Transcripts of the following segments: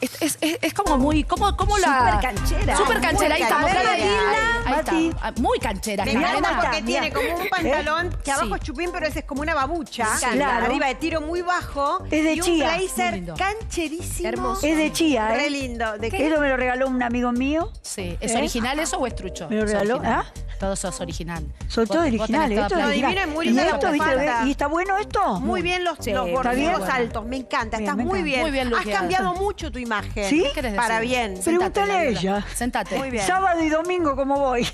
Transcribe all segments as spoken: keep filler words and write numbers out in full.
Es, es, es, es como muy... ¿Cómo, cómo la...? Súper canchera. Súper canchera. Ahí está, canchera. mostrala ahí, ahí, ahí Mati. está. Muy canchera. Me Magdalena. encanta porque Mira. tiene como un pantalón que abajo Sí. es chupín, pero ese es como una babucha. Claro. Arriba de tiro muy bajo. Es de y un chía. Muy blazer lindo. cancherísimo. Hermoso. Es de chía, Re ¿eh? lindo. ¿De Eso me lo regaló un amigo mío. Sí. ¿Es ¿Eh? original eso o es trucho? Me lo Es regaló, original. ¿ah? Todo eso es original. Son Vos- todos vos originales. tenés Esto toda es No, plata. original. divino, es muy ¿Y linda esto, la viste? bufanda. ¿Y está bueno esto? Muy bien los, Sí, los está bien. bordados altos, me encanta, Bien, estás me muy encanta. bien. Muy bien Has luqueada. cambiado mucho tu imagen. ¿Sí? ¿Qué querés decir? Para bien. Sentate, Pregúntale a Laura. ella. Sentate. Muy bien. Sábado y domingo, ¿cómo voy?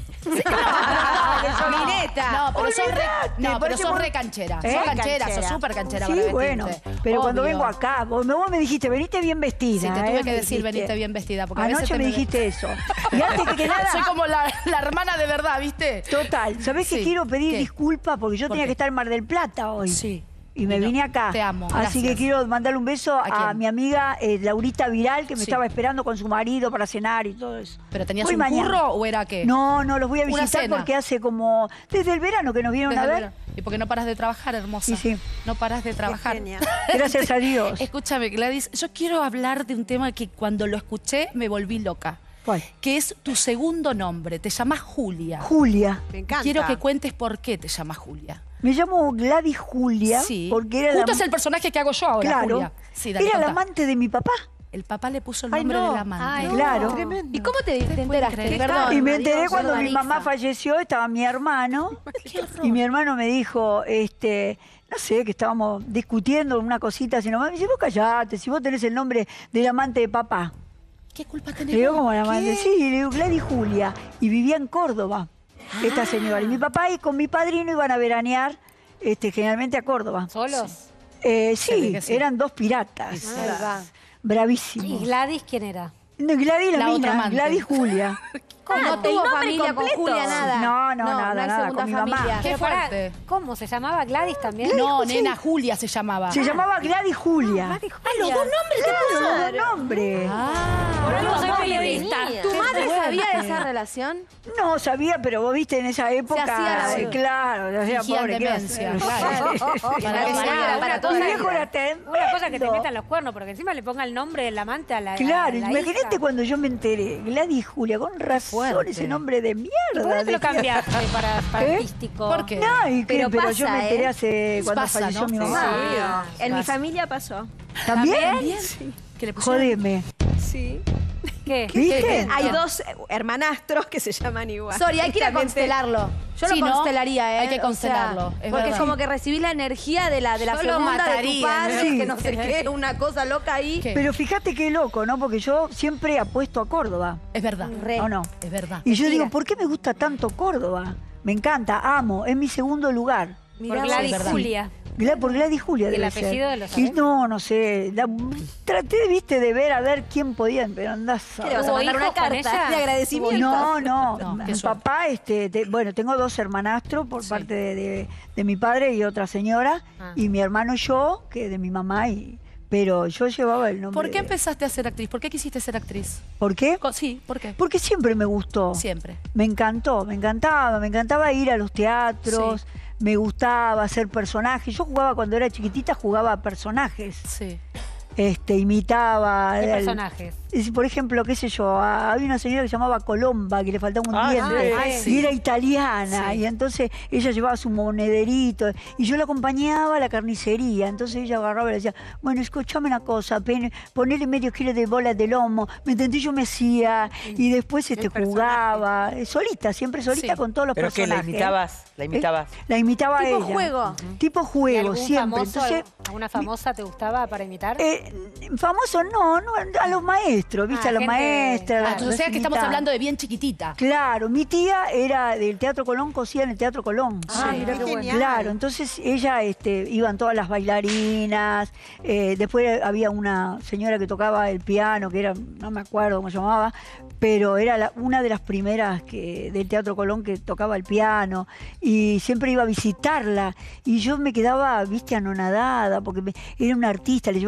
Mineta. No, pero sos re, Olvidate, no, pero parece sos muy- re canchera. ¿Eh? Sos canchera, Canchera. sos súper canchera Sí, para bueno. vestirte. Pero cuando Obvio. vengo acá, vos, vos me dijiste, veniste bien vestida. Sí, te ¿eh? tuve que Me decir, dijiste. veniste bien vestida. Porque a veces Anoche te me dijiste eso. Y antes que nada... Soy como la, la hermana de verdad, ¿viste? Total, ¿sabés Sí. qué? Quiero pedir ¿Qué? disculpas porque yo ¿Por tenía qué? que estar en Mar del Plata hoy. Sí. Y me Y no, vine acá. te amo, Así gracias. que quiero mandarle un beso ¿A a, quién? mi amiga eh, Laurita Viral, que me Sí. estaba esperando con su marido para cenar y todo eso. ¿Pero tenías Voy un mañana. curro o era qué? No, no, los voy a Una visitar cena. porque hace como... Desde el verano que nos vieron Desde a el ver. verano. ¿Y por qué no paras de trabajar, hermosa? Sí, sí. No paras de trabajar. genia. Gracias a Dios. Escúchame, Gladys, yo quiero hablar de un tema que cuando lo escuché me volví loca. ¿Cuál? Que es tu segundo nombre. Te llamas Julia. Julia. Me encanta. Quiero que cuentes por qué te llamas Julia. Me llamo Gladys Julia Sí. porque era Justo la... es el personaje que hago yo ahora, Claro. Julia. Sí, dale, era la contá. amante de mi papá. El papá le puso el Ay, nombre no. del amante. Ay, Claro. ¿Y cómo te, te enteraste? creer? Perdón. Y me enteré Dios, cuando mi Marixa. mamá falleció, estaba mi hermano. Y mi hermano me dijo, este, no sé, que estábamos discutiendo una cosita así nomás. Me dice, vos callate, si vos tenés el nombre del amante de papá. ¿Qué culpa Le tenés digo, vos? como la amante, ¿Qué? sí, le digo, Gladys Julia. Y vivía en Córdoba, esta señora. Y mi papá y con mi padrino iban a veranear, este, generalmente a Córdoba. ¿Solos? Eh, Se ve sí, que sí. eran dos piratas. Ahí va. Bravísimos. ¿Y Gladys quién era? No, Gladys la, La otra mina, amante. Gladys Julia. ¿Cómo? Ah, no el tuvo nombre familia con completo. Julia, nada. No, no, nada, no hay nada, segunda con mi mamá. familia. Qué Pero pará, fuerte. ¿cómo? ¿Se llamaba Gladys también? No, nena, Julia se llamaba. Se llamaba Gladys Julia. Ah, los dos nombres Claro, los dos nombres. Ah. Por algo soy periodista. ¿Tu madre sabía de esa relación? No sabía, pero vos viste en esa época. hacía la eh, boluda. claro, se hacía Fingían pobre. ¿qué iba a demencia, hacer? claro. Para que Pará, saliera una para cosa Mi toda viejo la era vida. tremendo. Una cosa que te metan los cuernos, porque encima le ponga el nombre del amante a la Claro, a la imagínate hija. cuando yo me enteré. Gladys Julia, con razón, fuerte. ese nombre de mierda. ¿Y por qué te lo decía. cambiaste para, para ¿Eh? artístico? ¿Por qué? No, ¿y qué? Pero Pero, yo pasa, me enteré ¿eh? hace cuando Pasa, falleció ¿no? mi Sí. mamá. En mi Pasa. familia pasó. ¿También? Bien. ¿Qué le pusieron? Jódeme. Sí. ¿Qué? ¿Viste? Hay dos hermanastros que se llaman igual. Sorry, hay que ir a Justamente. constelarlo. Yo Sí, lo ¿no? constelaría, ¿eh? Hay que O sea, constelarlo, es porque verdad. es como que recibís la energía de la, de la Yo lo segunda de tu mataría, padre, ¿no? que no sé qué, una cosa loca ahí. ¿Qué? Pero fíjate qué loco, ¿no? Porque yo siempre apuesto a Córdoba. Es verdad. Re. ¿O no? Es verdad. Y yo Mentira. digo, ¿por qué me gusta tanto Córdoba? Me encanta, amo, es mi segundo lugar. Por vos. Gladys verdad. Julia. Gla- Por Gladys Julia ¿Y el debe ser. apellido de lo Y sabés? no, no sé. la- traté, viste, de ver a ver quién podía, pero andás a ¿Qué le vas a ¿Tuvo mandar una hijos con carta ella? de agradecimiento? No, no. No, qué Mi suerte. papá, este, te- bueno, tengo dos hermanastros por Sí. parte de, de- de mi padre y otra señora, Ah. y mi hermano y yo, que de mi mamá, y, pero yo llevaba el nombre. ¿Por qué de- empezaste a ser actriz? ¿Por qué quisiste ser actriz? ¿Por qué? Co- Sí, ¿por qué? Porque siempre me gustó. Siempre. Me encantó, me encantaba, me encantaba ir a los teatros, me gustaba hacer personajes. Yo jugaba cuando era chiquitita, jugaba a personajes. Sí. Este, imitaba. ¿Qué el- personajes? es- por ejemplo, qué sé yo, a- había una señora que se llamaba Colomba, que le faltaba un Ah, diente, sí. y era italiana, Sí. y entonces ella llevaba su monederito, y yo la acompañaba a la carnicería, entonces ella agarraba y le decía, bueno, escúchame una cosa, pen- ponele medio kilo de bolas de lomo, ¿me entendí? Yo me hacía, y después este, personaje. jugaba, eh, solita, siempre solita Sí. con todos los ¿Pero que la personajes. imitabas? ¿La ¿Eh? imitabas? La imitaba a Tipo ella. juego. Tipo ¿Y juego, algún siempre. famoso, Entonces, alguna famosa te gustaba para imitar? eh, famoso no, no, a los maestros, ¿viste? Ah, a los gente- maestras. Ah, o los sea que estamos imitaba. hablando de bien chiquitita. Claro, mi tía era del Teatro Colón, cosía en el Teatro Colón. Ah, mira qué bueno. Claro, entonces ella, este, iban todas las bailarinas, eh, después había una señora que tocaba el piano, que era, no me acuerdo cómo se llamaba, pero era la- una de las primeras que, del Teatro Colón que tocaba el piano, y siempre iba a visitarla, y yo me quedaba, viste, anonadada, porque me- era una artista, le llevaba unos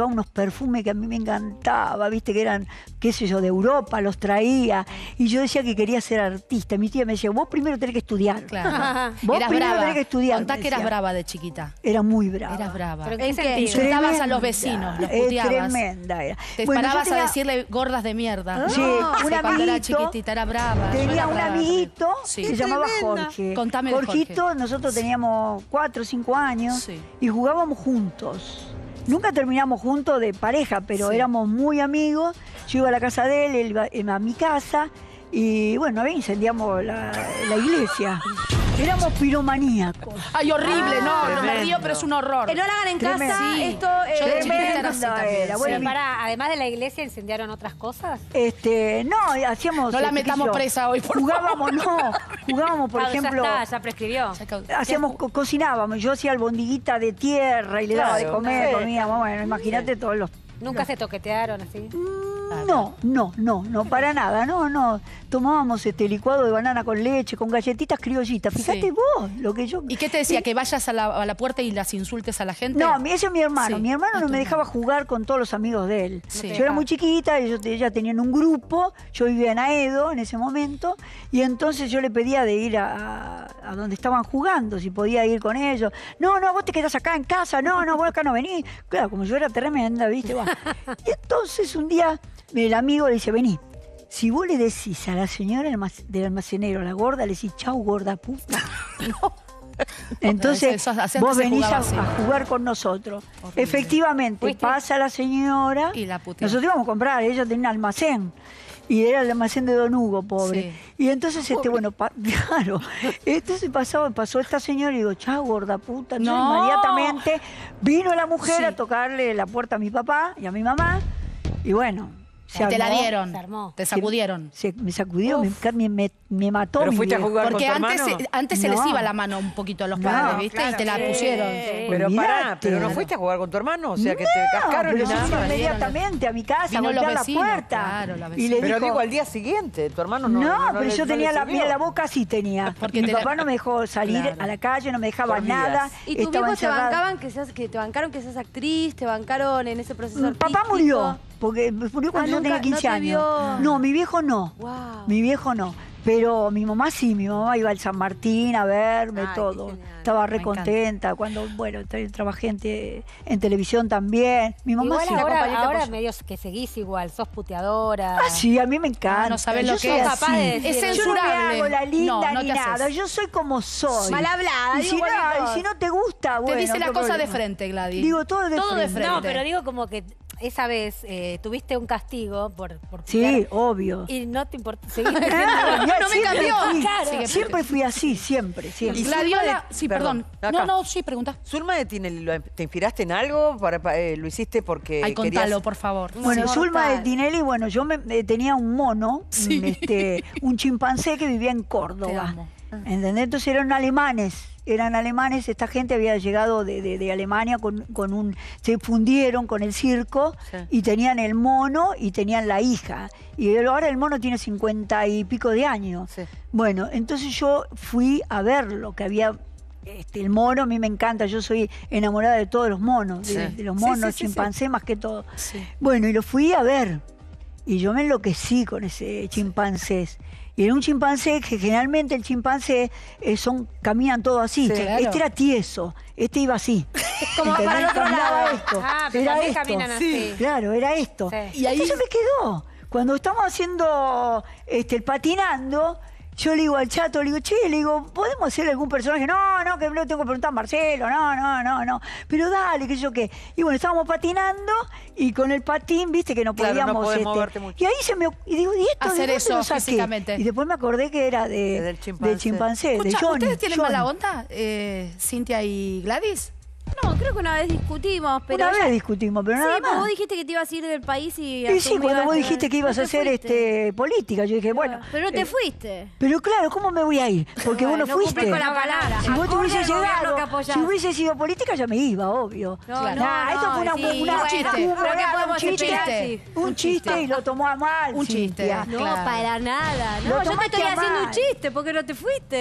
perfumes que a mí me encantaba, viste, que eran, qué sé yo, de Europa, los traía. Y yo decía que quería ser artista. Mi tía me decía, vos primero tenés que estudiar. Claro. Vos Eras primero brava. tenés que estudiar. Contá me que eras decía. brava de chiquita. Era muy brava. Eras brava. ¿Pero en qué ¿En qué? sentido? Insultabas a Tremenda, los vecinos, los eh, puteabas. Tremenda era. Te Bueno, yo parabas tenía- a decirle gordas de mierda. Sí, No, un sí, cuando era amiguito, chiquitita era brava. yo Tenía era un brava amiguito también. Sí. que se llamaba tremenda. Jorge. Contame de Jorgito, Jorge. nosotros teníamos cuatro o cinco años Sí. y jugábamos juntos. Nunca terminamos juntos de pareja, pero Sí. éramos muy amigos. Yo iba a la casa de él, él iba iba a mi casa y bueno, ahí incendiamos la, la iglesia. Éramos piromaníacos. Ay, horrible, no, no me Tremendo. río, pero es un horror. Que no la hagan en casa, Tremendo. Sí. esto... Yo de eh, chiquita era así Tremenda también, era. sí. Bueno, Pero pará, además de la iglesia, ¿incendiaron otras cosas? Este, no, hacíamos. No la este, qué sé metamos yo, presa hoy, por Jugábamos, no, jugábamos, por Ah, ejemplo. Ya está, ya prescribió. Hacíamos, co- cocinábamos, yo hacía albondiguita de tierra y le daba de Claro. comer, Sí. comíamos, bueno, imagínate todos los... ¿Nunca se toquetearon así? No, no, no, no, para nada, no, no. Tomábamos este licuado de banana con leche, con galletitas criollitas, fíjate Sí. vos lo que yo... ¿Y qué te decía? ¿Que vayas a la, a la puerta y las insultes a la gente? No, mi- ese es mi hermano. Sí. Mi hermano Ah, no tu me dejaba hermano. jugar con todos los amigos de él. Sí. Yo era muy chiquita, ellos te- ya tenían un grupo, yo vivía en Aedo en ese momento, y entonces yo le pedía de ir a, a- a donde estaban jugando, si podía ir con ellos. No, no, vos te quedás acá en casa, no, no, vos acá no venís. Claro, como yo era tremenda, ¿viste? Va. Y entonces un día el amigo le dice, vení. Si vos le decís a la señora almac- del almacenero, a la gorda, le decís, chau, gorda puta. Entonces, Eso- así vos antes se venís a, jugaba así. a jugar con nosotros. Horrible. Efectivamente, ¿Fuiste? pasa la señora. Y la puteó. Nosotros íbamos a comprar, ella tenía un almacén. Y era el almacén de Don Hugo, pobre. Sí. Y entonces, este, bueno, pa- claro. Entonces pasó, pasó esta señora y digo, chao, gorda puta. Entonces, No. inmediatamente vino la mujer Sí. a tocarle la puerta a mi papá y a mi mamá. Y bueno, se Te la armó. dieron. Se armó. Te sacudieron. Se, me sacudió, me, me, me- me mató. ¿Pero mi fuiste a viejo. jugar Porque con tu antes, hermano? se- antes se les No. iba la mano un poquito a los No, padres, ¿viste? y te la pusieron. Pero pará, Olvídate. pero no fuiste a jugar con tu hermano, o sea que te No, cascaron y pero nada sí, más. inmediatamente a mi casa, Vino a golpear los la vecinos, puerta. claro, la y vecina. le Pero dijo, digo, al día siguiente, tu hermano no. No, no pero le- yo no le tenía la, sirvió. mira, la boca así tenía. Porque Mi te papá la- no me dejó salir Claro. a la calle, no me dejaba Dormías. nada. ¿Y tus estaba viejos te encerrada. bancaban que seas, que te bancaron que seas actriz, te bancaron en ese proceso Mi artístico? papá murió, porque murió cuando Ah, yo nunca- tenía no quince te años. vio. No, mi viejo no. Wow. Mi viejo no. Pero mi mamá sí, mi mamá iba al San Martín a verme, Ay, qué todo. genial. Estaba Me re encanta. contenta cuando, bueno, tra- trabajé en, te- en televisión también. Mi mamá Igual sí. ahora, compañita ahora apoya. medio que seguís igual, sos puteadora. Ah, sí, a mí me encanta. Ah, no sabés Yo lo que soy es. así. Capaz de decir- Es Yo no me censurable. hago la linda No, no ni te haces. nada. Yo soy como soy. Mal hablada, Y digo si, no, cualquier y cosa. si no te gusta, Te bueno. dice la otro cosa de problema. frente, Gladys. Digo todo de Todo de frente. frente. No, pero digo como que esa vez eh, tuviste un castigo por, por Sí, putear obvio. y no te importa. Seguiste siendo Ah, ya no me siempre cambió. fui- Claro. Siempre fui así, siempre, siempre. Y Gladiola, Zulma de- sí, perdón. perdón, No, acá. no, sí, pregunta. Zulma de Tinelli, ¿lo- ¿te inspiraste en algo? Para, pa- eh, ¿Lo hiciste porque Ay, querías- contalo, por favor. Bueno, Sí. Zulma de Mortal. Tinelli, bueno, yo me, eh, tenía un mono, Sí. un, este, un chimpancé que vivía en Te Córdoba. amo. ¿Entendés? Entonces eran alemanes, eran alemanes, esta gente había llegado de, de- de Alemania con, con un, se fundieron con el circo Sí. y tenían el mono y tenían la hija. Y ahora el mono tiene cincuenta y pico de años. Sí. Bueno, entonces yo fui a verlo, que había este, el mono, a mí me encanta, yo soy enamorada de todos los monos, de, Sí. de los Sí, monos, sí, sí, sí. chimpancé más que todo. Sí. Bueno, y lo fui a ver. Y yo me enloquecí con ese chimpancés. Y era un chimpancé que generalmente el chimpancé eh, son, caminan todo así. Sí, claro. Este era tieso, este iba así. Como ¿Entendés? para el otro Caminaba lado. esto. Ah, pero era también esto. caminan así. Claro, era esto. Sí. Y ahí se me quedó. Cuando estamos haciendo este, el patinando, yo le digo al Chato, le digo, che, le digo, ¿podemos hacer algún personaje? No, no, que no tengo que preguntar a Marcelo, no, no, no, no. Pero dale, que yo qué. Y bueno, estábamos patinando y con el patín, viste, que no Claro, no podíamos. podés este, moverte mucho. Y ahí se me. Y digo, ¿y esto Hacer de dónde eso lo saqué? físicamente. Y después me acordé que era de, Del chimpancé. del chimpancé, de Escucha, Johnny. ¿ustedes tienen Johnny. mala onda, eh, Cintia y Gladys? No, creo que una vez discutimos, pero... Una ya- vez discutimos, pero Sí, nada pero más. vos dijiste que te ibas a ir del país y... Y sí, asumí cuando ibas vos a- dijiste que ibas no a te hacer fuiste. este política, yo dije, bueno. Pero no te eh, fuiste. Pero claro, ¿cómo me voy a ir? Porque vos no No fuiste. cumplís con la palabra. Si vos te Acorde hubiese al gobierno llegado, que apoyás. si hubiese sido política, ya me iba, obvio. No, Claro. no, Nah, no, esto fue una, sí, una- un bueno, chiste. un, pero ¿qué un podemos chiste, esperar? Sí. un Un chiste chiste. y lo tomó a mal, Un chiste. Cintia. No, Claro. para nada. Lo No, yo te tomaste estoy a haciendo un mal. chiste, porque no te fuiste.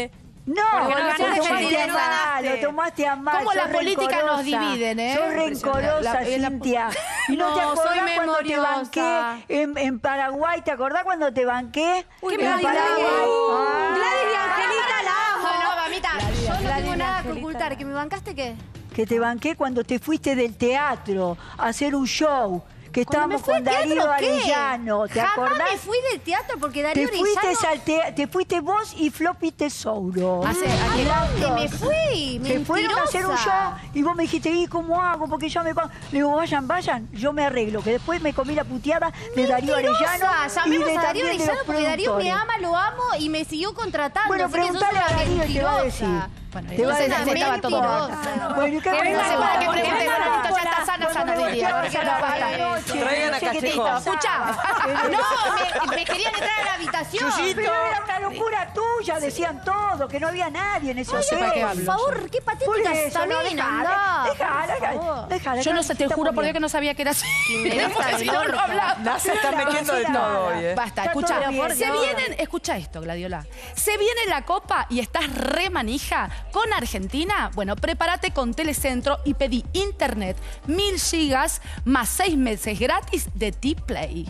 No, Porque no lo ganaste, tomaste a no mal, ganaste. lo tomaste a mal. Cómo sos la política nos rencorosa, dividen, ¿eh? Sos rencorosa, La- la- Cintia. Y no, No, te soy acordás cuando te memoriosa. banqué en, en Paraguay. ¿Te acordás cuando te banqué? Uy, en Gladys, Paraguay. Gladys. Ah, Gladys y Angelita la amo. No, no, mamita, yo no Gladys tengo y nada que Angelita. ocultar. ¿Que me bancaste qué? que te banqué cuando te fuiste del teatro a hacer un show. Que Cuando me estábamos fui con al teatro, Darío ¿qué? Arellano. ¿Te Jamás acordás? me fui del teatro porque Darío Te fuiste, Arellano... al te, te fuiste vos y Floppy Tesouro. Hace- ¿A Eran dónde dos. me fui? Se fueron a hacer un show Mentirosa. y vos me dijiste, ¿y cómo hago? Porque ya me... pa-". Le digo, vayan, vayan, yo me arreglo. Que después me comí la puteada de Darío Mentirosa. Arellano y Llamemos de a Darío también de Arellano los porque Darío me productores. ama, lo amo y me siguió contratando. Bueno, así que sos preguntale una a Darío y te va a decir. mentirosa. Bueno, Te va a entonces decir, estaba no todo. importa. Bueno, ¿y qué Que me venga vas a la hacer? que Porque pregunte, me bueno, van a listo, ya está cobrar. sana, Cuando sana, me diría, voltearon porque a no la vaya. noche, Traigan no a sé qué te Cachejo. pasaba. No, me, me querían entrar a la habitación. Pero era una locura tuya, decían todo, que no había nadie en ese Ay, hotel. ¿para qué por hablo favor, qué Por patética eso, esa no, mina, dejala, andá, dejala, por favor. dejala, Yo no sé, te está juro muy por Dios bien. que no sabía que era así. Quimera Porque si no, no orca. hablaba. La se está Pero metiendo de no, todo hoy, ¿eh? Basta, Está escucha. todo bien, Se no. vienen, escucha esto, Gladiola. Se viene la Copa y estás re manija con Argentina. Bueno, prepárate con Telecentro y pedí internet mil gigas más seis meses gratis de T-Play.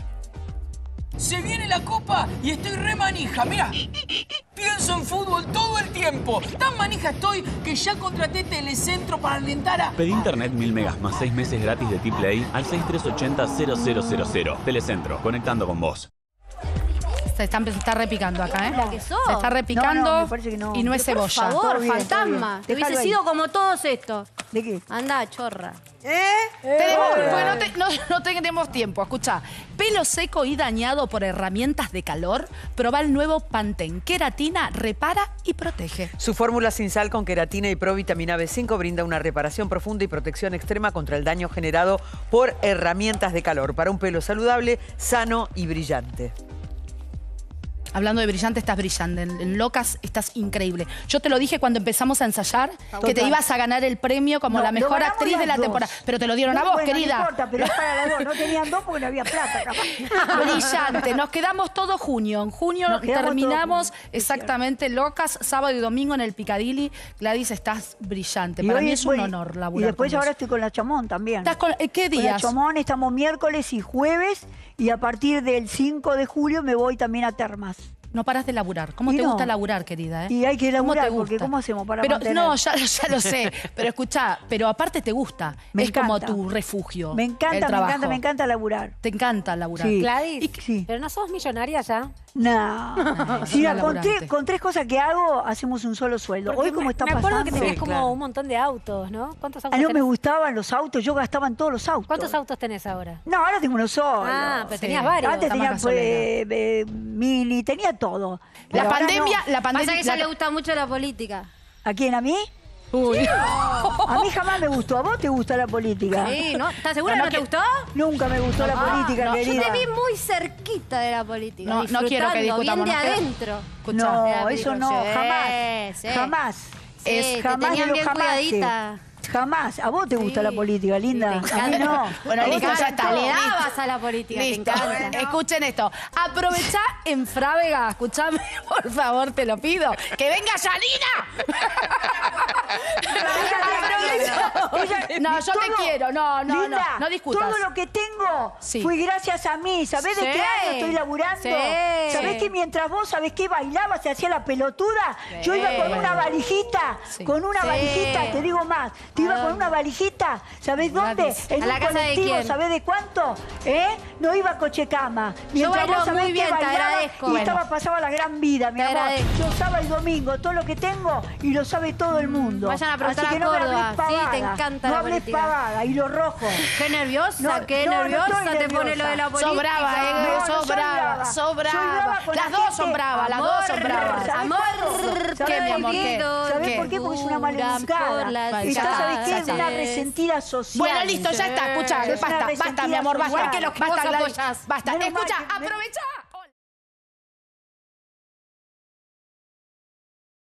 Se viene la copa y estoy re manija, mira. Pienso en fútbol todo el tiempo. Tan manija estoy que ya contraté Telecentro para alentar a... Pedí internet mil megas más seis meses gratis de T-Play al seis tres ocho cero cero cero cero cero. Telecentro, conectando con vos. Se está, se está repicando acá, ¿eh? La que sos. Se está repicando No, no, me parece que no. y no es Por cebolla. favor, Todo bien, todo fantasma. bien. Te hubiese Déjalo ahí. sido como todos estos. ¿De qué? Anda, chorra. ¿Eh? Tenemos, porque no, te- no- no tenemos tiempo. Escucha, pelo seco y dañado por herramientas de calor. Proba el nuevo Pantene. Queratina, repara y protege. Su fórmula sin sal con queratina y provitamina B cinco brinda una reparación profunda y protección extrema contra el daño generado por herramientas de calor para un pelo saludable, sano y brillante. Hablando de brillante, estás brillante. En, en Locas estás increíble. Yo te lo dije cuando empezamos a ensayar, que te Total. ibas a ganar el premio como No, la lo mejor ganamos actriz de las la dos. temporada. Pero te lo dieron No, a vos, bueno, querida. No importa, pero es para las dos. No tenían dos porque no había plata, capaz. Brillante. Nos quedamos todo junio. En junio Nos quedamos terminamos todo junio, exactamente Locas, sábado y domingo en el Picadilly. Gladys, estás brillante. Y Para hoy mí es es un bueno. honor Y laburar después con ahora vos. estoy con la Chamón también. ¿Estás con, eh, ¿Qué Con la días? Chamón estamos miércoles y jueves y a partir del cinco de julio me voy también a Termas. No paras de laburar. ¿Cómo Y te no. gusta laburar, querida? ¿eh? Y hay que ¿Cómo laburar, te porque gusta? ¿cómo hacemos para pero, mantener? No, ya, ya lo sé. Pero escucha, pero aparte te gusta. Me es como encanta. tu refugio. Me encanta, el me trabajo. encanta, me encanta laburar. Te encanta laburar. Sí. Gladys, Y- sí. pero no sos millonaria ya. No. No, Sí, es una con, tres, laburante. con tres cosas que hago hacemos un solo sueldo. Porque Hoy como me- está me pasando. acuerdo que tenías Sí, como claro. un montón de autos, ¿no? ¿Cuántos autos Ah, no me tenés? gustaban los autos, yo gastaba en todos los autos. ¿Cuántos autos tenés ahora? No, ahora tengo uno solo. Ah, pero Sí. tenías varios. Antes Está tenía más pues, gasolina. eh, mini, tenía todo. La Pero ahora pandemia, no. la Pasa pandemia. que a ella la- le gusta mucho la política. ¿A quién? ¿A mí? Uy. A mí jamás me gustó. ¿A vos te gusta la política? Sí, ¿no? ¿Estás segura No, que no no te que- gustó? Nunca me gustó la Ah, política, no, yo querida. Yo te vi muy cerquita de la política. No, no quiero que disfrutando, discutamos. bien de ¿no? adentro. Escuchá. No, Era eso no, sí, jamás. sí. Jamás. Sí, es te jamás tenían de los bien jamás. cuidadita. Jamás. ¿A vos te gusta Sí. la política, linda? Sí, te a mí encanta. no. Bueno, A vos listo, te ya encantó. está. Le Listo. dabas a la política, Listo. te encanta. Escuchen esto. Aprovechá en Frávega, escuchame, por favor, te lo pido. ¡Que venga Yanina! Ella- No, yo te quiero. No, no, Linda, no. No discutas. Todo lo que tengo Sí. fue gracias a mí. ¿Sabés Sí. de qué año estoy laburando? Sí. ¿Sabés que mientras vos, sabés qué bailaba, se hacía la pelotuda? Yo iba con una valijita, Sí. con una Sí. valijita, te digo más. Te iba con una valijita, ¿sabés dónde? Gratis. En ¿A un la casa de colectivo, quién? ¿sabés de cuánto? ¿Eh? No iba a Cochecama. Mientras bailo vos sabés muy que bien, te bailaba agradezco. y Bueno. estaba, pasaba la gran vida, mi Te amor. agradezco. Yo sábado y domingo, todo lo que tengo y lo sabe todo el mundo. Vayan a preguntar Así que a no me Córdoba. hables Sí, te pavada. encanta no la hables política. pavada. Y lo rojo. Qué nerviosa, No, qué no, no nerviosa estoy te pone lo de la nerviosa. política. Sos brava, eh, No, no sos soy brava, brava. sos Soy brava. brava con Las la dos gente. son bravas, las dos son Amor, bravas. ¿Sabés amor, cuándo? ¿Qué, mi amor? ¿Qué? prohibido, ¿Sabés ¿Qué? por qué? Porque es una Duran maleducada. por las Y ya sabés qué, es calles. una resentida social. Bueno, listo, ya está. Escucha, Es una basta, basta, mi amor, basta. resentida Igual que los que Basta, vos Gladys, apoyás. Basta. Menos mal Escucha, que me- aprovecha.